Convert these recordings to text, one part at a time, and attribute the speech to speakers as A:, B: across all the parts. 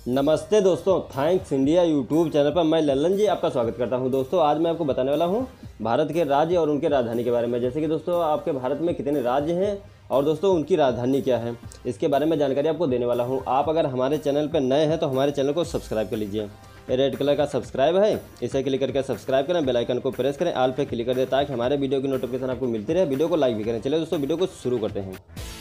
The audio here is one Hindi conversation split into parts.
A: नमस्ते दोस्तों, थैंक्स इंडिया यूट्यूब चैनल पर मैं लल्लन जी आपका स्वागत करता हूं। दोस्तों आज मैं आपको बताने वाला हूं भारत के राज्य और उनके राजधानी के बारे में। जैसे कि दोस्तों आपके भारत में कितने राज्य हैं और दोस्तों उनकी राजधानी क्या है, इसके बारे में जानकारी आपको देने वाला हूं। आप अगर हमारे चैनल पर नए हैं तो हमारे चैनल को सब्सक्राइब कर लीजिए। ये रेड कलर का सब्सक्राइब है, इसे क्लिक करके सब्सक्राइब करें, बेल आइकन को प्रेस करें, ऑल पे क्लिक कर दें ताकि हमारे वीडियो की नोटिफिकेशन आपको मिलती रहे। वीडियो को लाइक भी करें। चलिए दोस्तों वीडियो को शुरू करते हैं।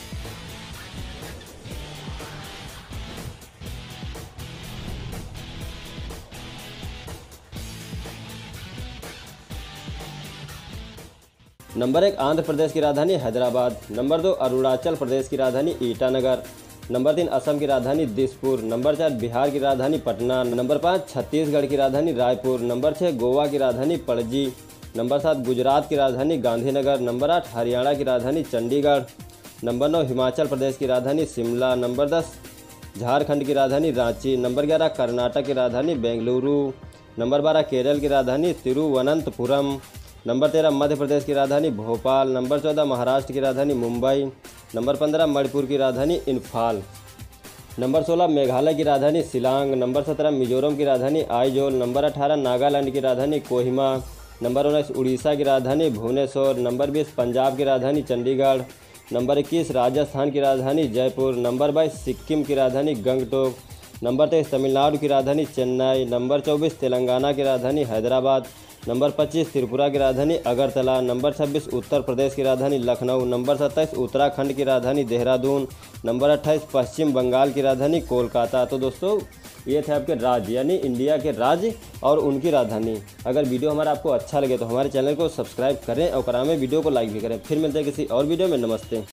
A: नंबर 1 आंध्र प्रदेश की राजधानी हैदराबाद। नंबर 2 अरुणाचल प्रदेश की राजधानी ईटानगर। नंबर 3 असम की राजधानी दिसपुर। नंबर 4 बिहार की राजधानी पटना। नंबर 5 छत्तीसगढ़ की राजधानी रायपुर। नंबर 6 गोवा की राजधानी पणजी। नंबर 7 गुजरात की राजधानी गांधीनगर। नंबर 8 हरियाणा की राजधानी चंडीगढ़। नंबर 9 हिमाचल प्रदेश की राजधानी शिमला। नंबर 10 झारखंड की राजधानी रांची। नंबर 11 कर्नाटक की राजधानी बेंगलुरु। नंबर 12 केरल की राजधानी तिरुवनंतपुरम। नंबर 13 मध्य प्रदेश की राजधानी भोपाल। नंबर 14 महाराष्ट्र की राजधानी मुंबई। नंबर 15 मणिपुर की राजधानी इम्फाल। नंबर 16 मेघालय की राजधानी शिलांग। नंबर 17 मिजोरम की राजधानी आइजोल। नंबर 18 नागालैंड की राजधानी कोहिमा। नंबर 19 उड़ीसा की राजधानी भुवनेश्वर। नंबर 20 पंजाब की राजधानी चंडीगढ़। नंबर 21 राजस्थान की राजधानी जयपुर। नंबर 22 सिक्किम की राजधानी गंगटोक। नंबर 23 तमिलनाडु की राजधानी चेन्नई। नंबर 24 तेलंगाना की राजधानी हैदराबाद। नंबर 25 त्रिपुरा की राजधानी अगरतला। नंबर 26 उत्तर प्रदेश की राजधानी लखनऊ। नंबर 27 उत्तराखंड की राजधानी देहरादून। नंबर 28 पश्चिम बंगाल की राजधानी कोलकाता। तो दोस्तों ये थे आपके राज्य, यानी इंडिया के राज्य और उनकी राजधानी। अगर वीडियो हमारा आपको अच्छा लगे तो हमारे चैनल को सब्सक्राइब करें और करामें वीडियो को लाइक भी करें। फिर मिलते हैं किसी और वीडियो में। नमस्ते।